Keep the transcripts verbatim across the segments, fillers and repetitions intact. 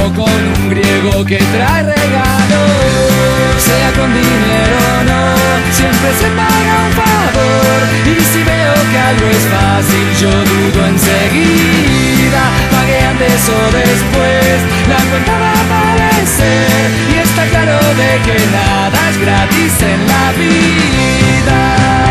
con un griego que trae regalos. Sea con dinero o no, siempre se paga un favor. Y si veo que algo es fácil, yo dudo enseguida. Pagué antes o después, la cuenta va a aparecer. Y está claro de que nada es gratis en la vida.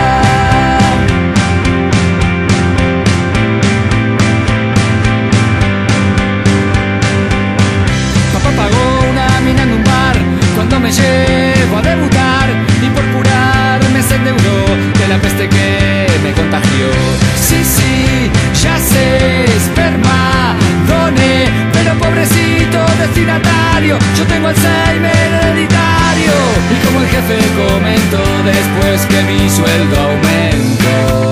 Papá pagó una mina en un bar cuando me llevo a debutar, y por curarme se endeudó de la peste que me contagió. Sí, sí, ya sé, esperma doné, pero pobrecito destinatario, yo tengo Alzheimer hereditario. Y como el jefe comentó después que mi sueldo aumentó,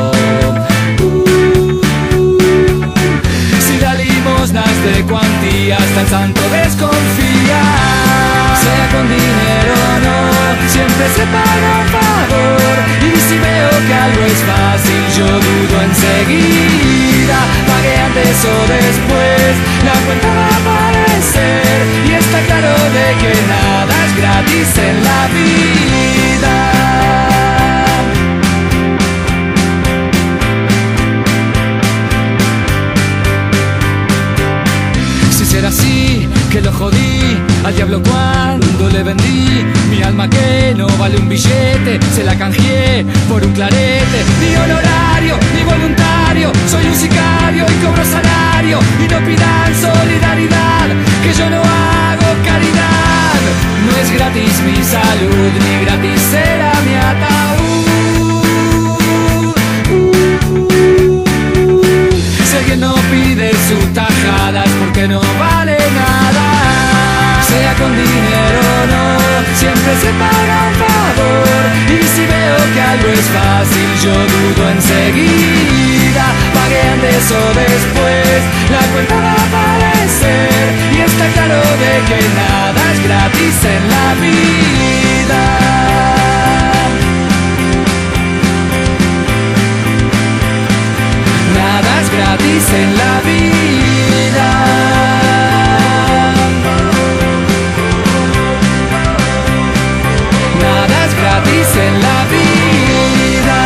de cuantía hasta el santo desconfía. Sea con dinero o no, siempre se paga un favor. Y si veo que algo es fácil, yo dudo enseguida. Pagué antes o después, la cuenta va a aparecer. Y está claro de que nada es gratis en la vida. Así que lo jodí al diablo cuando le vendí mi alma que no vale un billete, se la canjeé por un clarete. Ni honorario, ni voluntario, soy un sicario y cobro salario. Y no pidan solidaridad, que yo no hago caridad. No es gratis mi salud, ni gratis será mi ataúd. Si alguien no pide sus tajadas porque no vale nada. Sea con dinero o no, siempre se paga un favor. Y si veo que algo es fácil, yo dudo enseguida. Pagué antes o después, la cuenta va a aparecer. Y está claro de que nada es gratis en la vida. Nada es gratis en la vida. Nada es gratis en la vida.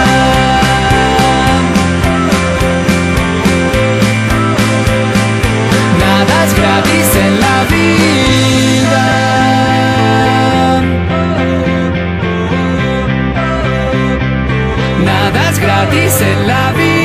Nada es gratis en la vida. Nada es gratis en la vida.